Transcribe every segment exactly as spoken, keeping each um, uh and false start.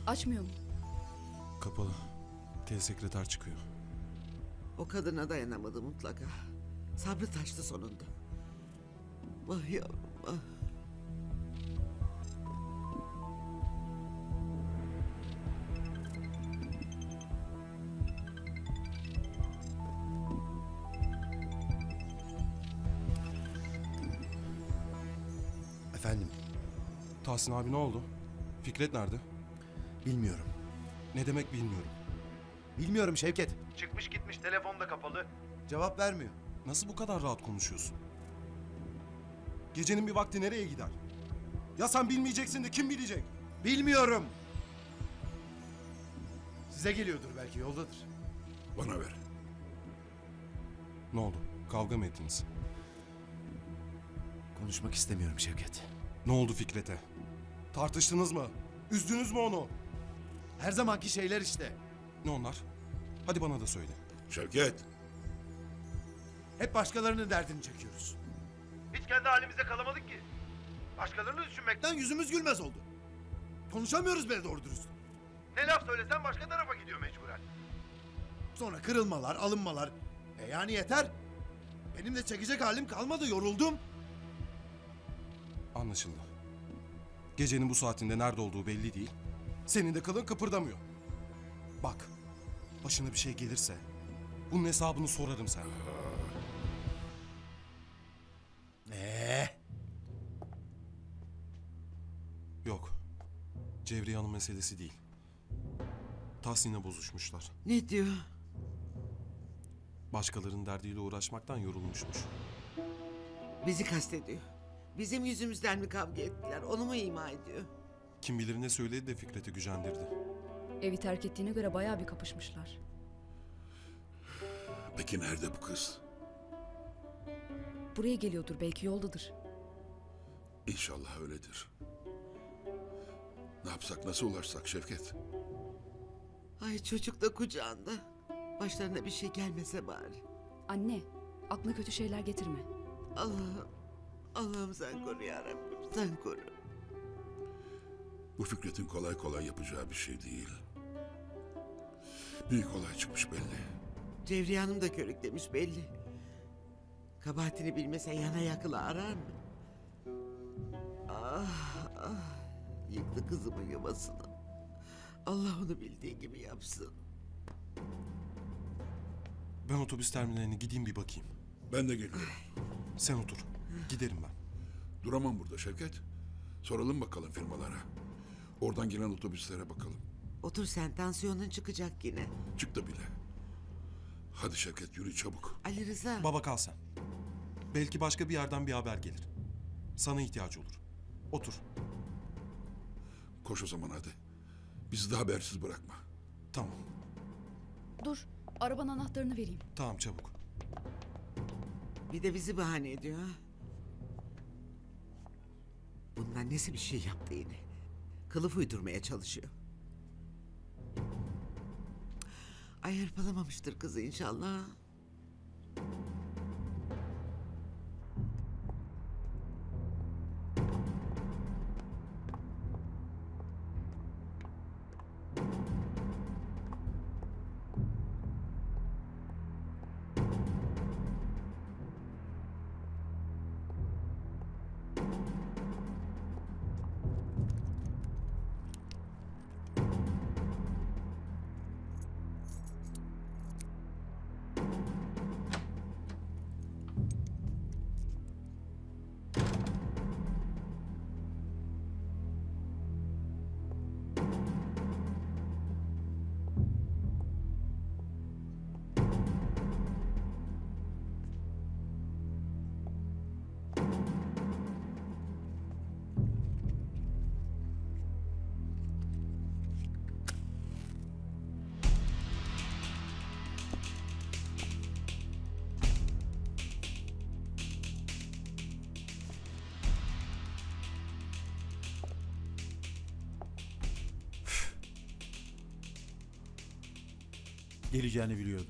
Açmıyor mu? Kapalı. Tel sekreter çıkıyor. O kadına dayanamadı mutlaka. Sabrı taştı sonunda. Vah yavrum vah. Efendim? Tahsin abi ne oldu? Fikret nerede? Bilmiyorum. Ne demek bilmiyorum. Bilmiyorum Şevket. Çıkmış gitmiş, telefon da kapalı. Cevap vermiyor. Nasıl bu kadar rahat konuşuyorsun? Gecenin bir vakti nereye gider? Ya sen bilmeyeceksin de kim bilecek? Bilmiyorum. Size geliyordur belki, yoldadır. Bana ver. Ne oldu? Kavga mı ettiniz? Konuşmak istemiyorum Şevket. Ne oldu Fikret'e? Tartıştınız mı? Üzdünüz mü onu? Her zamanki şeyler işte. Ne onlar? Hadi bana da söyle. Şevket. Hep başkalarının derdini çekiyoruz. Hiç kendi halimize kalamadık ki. Başkalarını düşünmekten Lan yüzümüz gülmez oldu. Konuşamıyoruz bile doğru dürüst. ne laf söylesen başka tarafa gidiyor mecburen. Sonra kırılmalar, alınmalar. E yani yeter. Benim de çekecek halim kalmadı, yoruldum. Anlaşıldı. Gecenin bu saatinde nerede olduğu belli değil. Senin de kılın kıpırdamıyor. Bak, başına bir şey gelirse bunun hesabını sorarım sana. Ee? Yok. Cevriye Hanım meselesi değil. Tahsin'le bozuşmuşlar. Ne diyor? Başkalarının derdiyle uğraşmaktan yorulmuşmuş. Bizi kastediyor. Bizim yüzümüzden mi kavga ettiler? Onu mu ima ediyor? Kim bilir ne söyledi de Fikret'i gücendirdi. Evi terk ettiğine göre bayağı bir kapışmışlar. Peki nerede bu kız? Buraya geliyordur, belki yoldadır. İnşallah öyledir. Ne yapsak, nasıl ulaşsak Şevket? Ay çocuk da kucağında. Başlarına bir şey gelmese bari. Anne, aklına kötü şeyler getirme. Allah'ım, Allah'ım sen koru yarabbim, sen koru. Bu Fikret'in kolay kolay yapacağı bir şey değil. Büyük olay çıkmış belli. Cevriye Hanım da körüklemiş belli. Kabahatini bilmese yana yakıla arar mı? Ah ah, yıktı kızımın yuvasını. Allah onu bildiği gibi yapsın. Ben otobüs terminaline gideyim bir bakayım. Ben de geliyorum. Sen otur. Giderim ben. Duramam burada Şevket. Soralım bakalım firmalara. Oradan gelen otobüslere bakalım. Otur sen, tansiyonun çıkacak yine. Çıktı bile. Hadi Şevket, yürü çabuk. Ali Rıza. Baba kal sen. Belki başka bir yerden bir haber gelir. Sana ihtiyacı olur. Otur. Koş o zaman hadi. Bizi de habersiz bırakma. Tamam. Dur, arabanın anahtarını vereyim. Tamam çabuk. Bir de bizi bahane ediyor ha. Bundan nesi bir şey yaptı yine. Kılıf uydurmaya çalışıyor. Ay hırpalamamıştır kızı inşallah. Geleceğini biliyordum.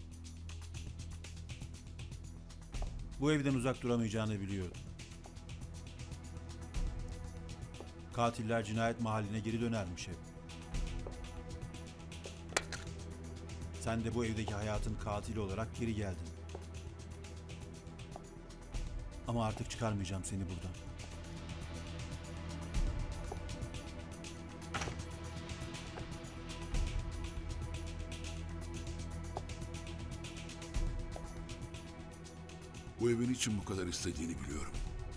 Bu evden uzak duramayacağını biliyordum. Katiller cinayet mahalline geri dönermiş hep. Sen de bu evdeki hayatın katili olarak geri geldin. Ama artık çıkarmayacağım seni buradan. Bu evin için bu kadar istediğini biliyorum.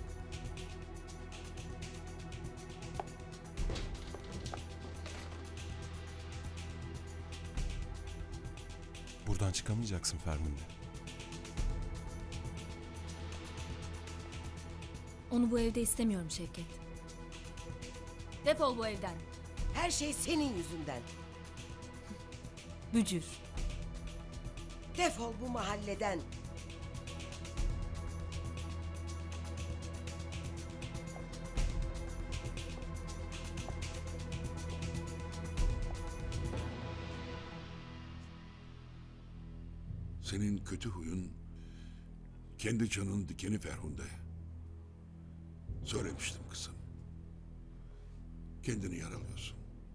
Buradan çıkamayacaksın Ferhunde. Onu bu evde istemiyorum Şevket. Defol bu evden. Her şey senin yüzünden. Bücür. Defol bu mahalleden. Senin kötü huyun kendi canının dikeni Ferhunde. Söylemiştim kızım. Kendini yaralıyorsun.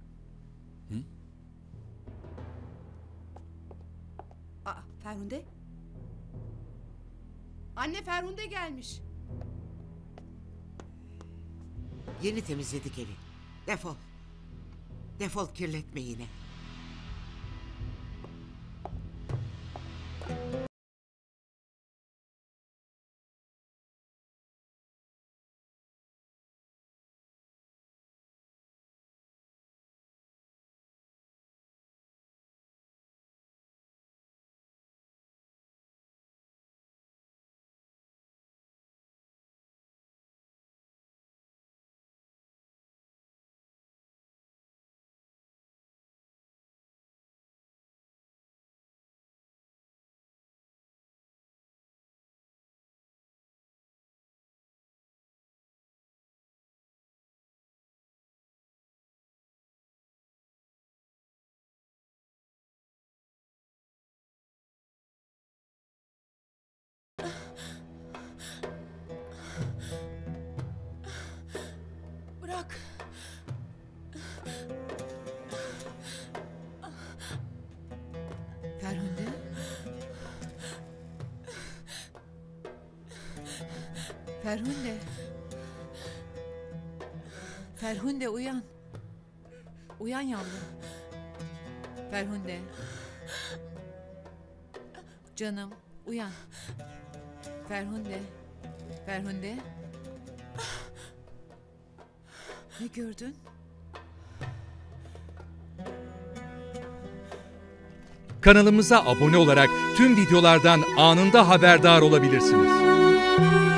Aa, Ferhunde? Anne Ferhunde gelmiş. Yeni temizledik evi. Defol. Defol, kirletme yine. Bırak. Ferhunde? Ferhunde. Ferhunde uyan. Uyan yavrum. Ferhunde. Canım uyan. Ferhunde. Ferhunde. Ne gördün? Kanalımıza abone olarak tüm videolardan anında haberdar olabilirsiniz.